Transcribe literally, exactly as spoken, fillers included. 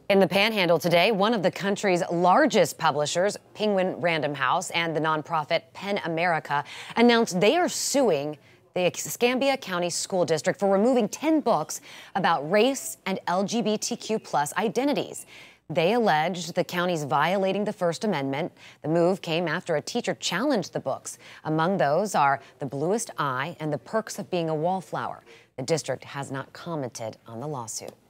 In the Panhandle today, one of the country's largest publishers, Penguin Random House, and the nonprofit PEN America announced they are suing the Escambia County School District for removing ten books about race and L G B T Q plus identities. They alleged the county's violating the First Amendment. The move came after a teacher challenged the books. Among those are The Bluest Eye and The Perks of Being a Wallflower. The district has not commented on the lawsuit.